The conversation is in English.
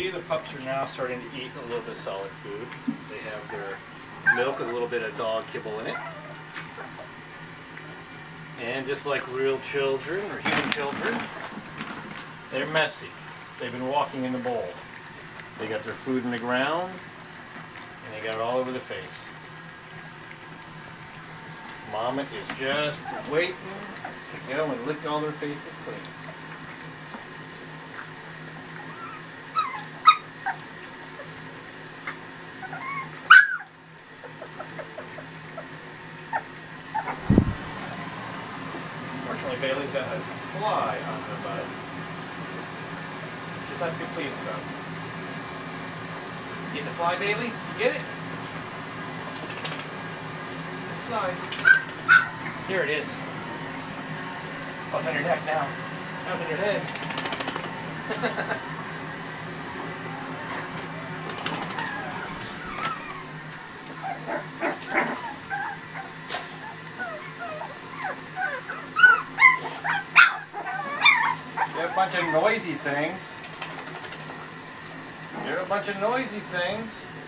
see the pups are now starting to eat a little bit of solid food. They have their milk with a little bit of dog kibble in it. And just like real children, or human children, they're messy. They've been walking in the bowl. They got their food in the ground, and they got it all over the face. Mama is just waiting to go and lick all their faces clean. Fortunately, Bailey's got a fly on her butt. She's not too pleased about it. Get the fly, Bailey? You get it? Fly. Here it is. Oh, it's on your neck now. Now it's on your head. You're a bunch of noisy things. You're a bunch of noisy things.